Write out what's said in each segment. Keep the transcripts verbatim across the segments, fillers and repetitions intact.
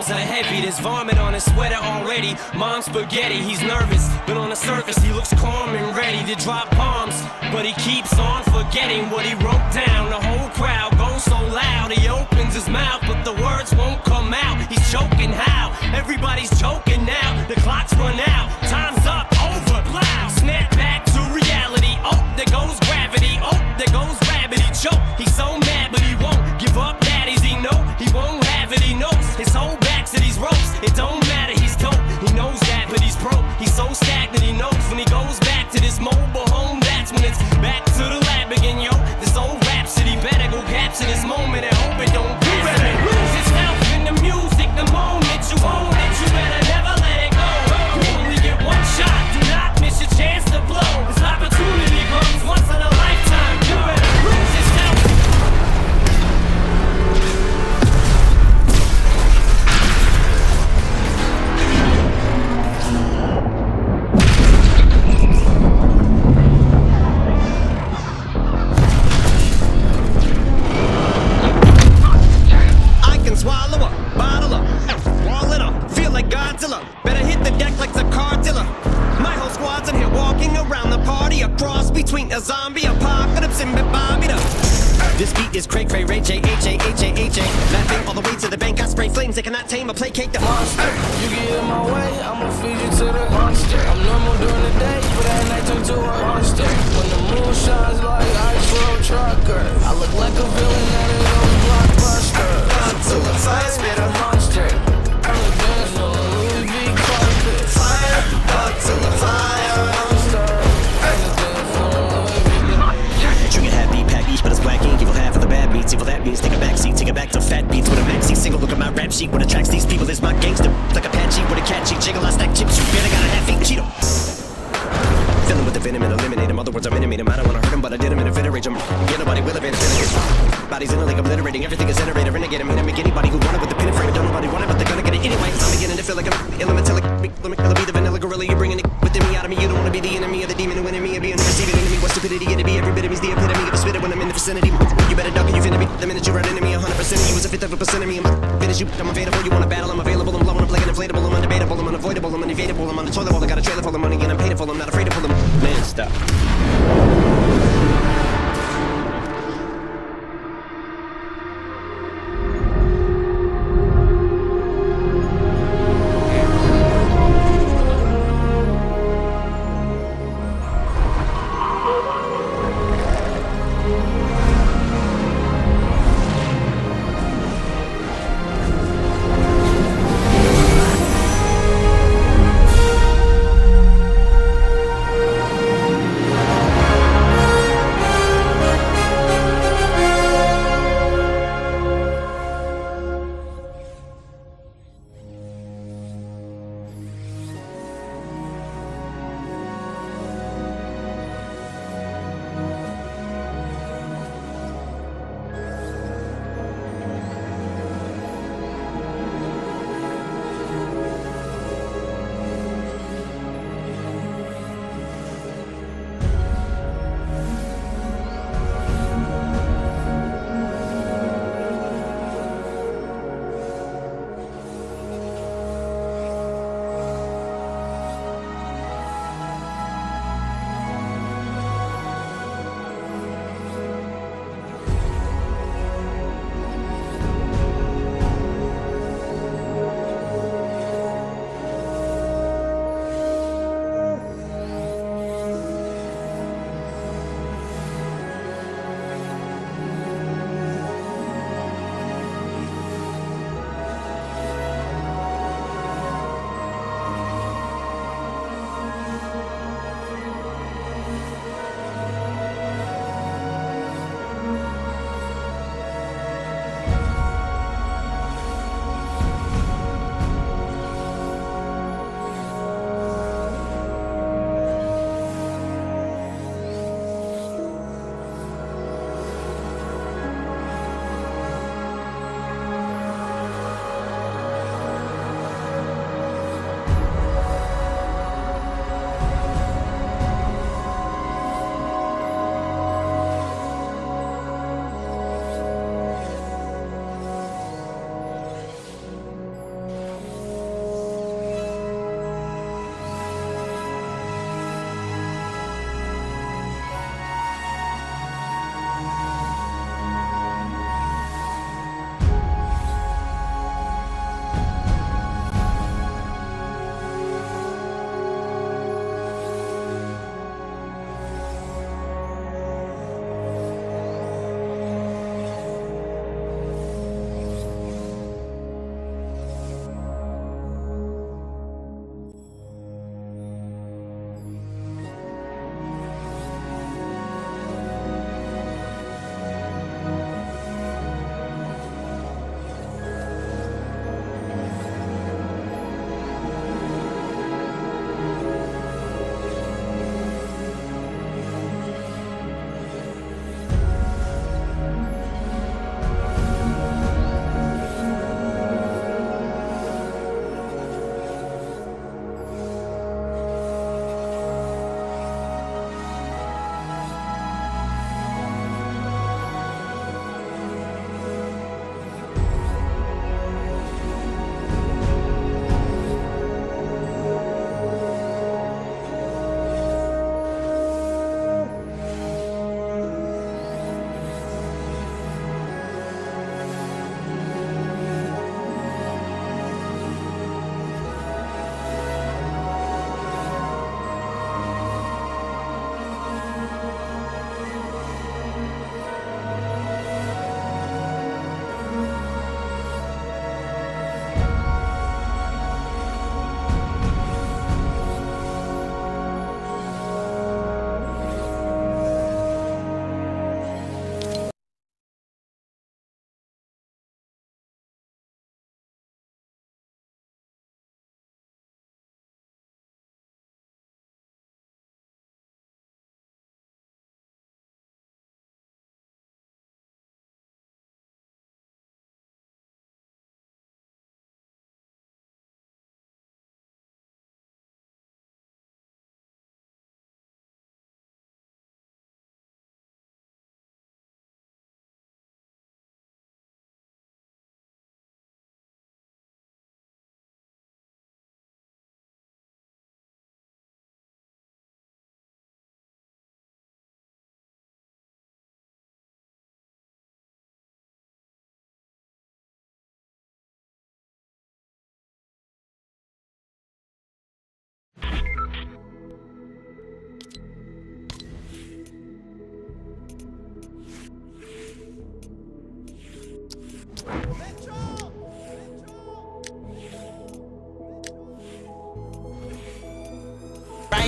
Arms are heavy, there's vomit on his sweater already. Mom's spaghetti, he's nervous, but on the surface he looks calm and ready to drop bombs. But he keeps on forgetting what he wrote down. The whole crowd goes so loud, he opens his mouth, but the words won't come out. He's choking how? Everybody's choking now. The clock's run out, time's up, over, plow. Snap back to reality, oh, there goes gravity. Oh, there goes rabbit, he choke. He's so mad, but he won't give up. Daddies, he know he won't have it, he knows his whole back to these ropes. It don't matter, he's dope, he knows that, but he's broke. He's so stagnant, he knows when he goes back to this mobile home, that's when it's back to the lab again, yo. This old rhapsody better go capture this moment and hope it don't you better lose yourself in the music. The moment you own it, you better never let it go. You only get one shot, do not miss your chance to blow. This opportunity comes once in a lifetime, you better lose yourself. I can swallow up, bottle up, wall it up, feel like Godzilla. Better hit the deck like the cartilla. My whole squad's in here walking around the party, a cross between a zombie apocalypse and Bobby the. This beat is cray cray ray J H A H A H A. Laughing all the way to the bank, I spray flames, they cannot tame or placate the monster. You get in my way, I'ma feed you to the monster. I'm normal during the day, but at night turn to a monster. When the moon shines like ice road trucker, I look like a villain out of those blockbusters. To the fire, spit a Monster, I'm a dance on a Louis V carpet. fire, up to the fire. Monster, I'm a dance on a Louis V. Trigger happy, pack each, but it's black ink. Evil half of the bad beats. Evil that means take a back seat, take it back to fat beats with a maxi single. Look at my rap sheet. What attracts these people is my gangster. Like Apache with a catchy jiggle. I stack chips. You better got a half eat Cheeto. Fill him with the venom and eliminate him. Other words, I'm intimate him. I don't wanna hurt him, but I did him in a fit rage him. Get nobody will have been bodies in a league obliterating. Everything is iterator. Renegade him. Hit him. Make anybody who wanted with the pin and frame. Don't nobody want it, but they're gonna get it anyway. I'm beginning to feel like I'm elemental. Let me be the vanilla gorilla. You're bringing it within me out of me. You don't wanna be the enemy of the demon who enemy of being the receiving enemy. What stupidity it'd be. Every bit of me's the epitome of a spitter when I'm in the vicinity. You better duck and you finna be. The minute you run into me, a hundred percent of you is a fifth of a percent of me. I'm finish you. I'm available. You wanna battle? I'm available. I'm blowing up like an inflatable. I'm undebatable. I'm unavoidable. I'm unevadable. I'm on the toilet bowl. I got a trailer full of money and I'm paid for. I'm not afraid to pull them. Man, stop.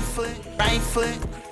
foot, right foot.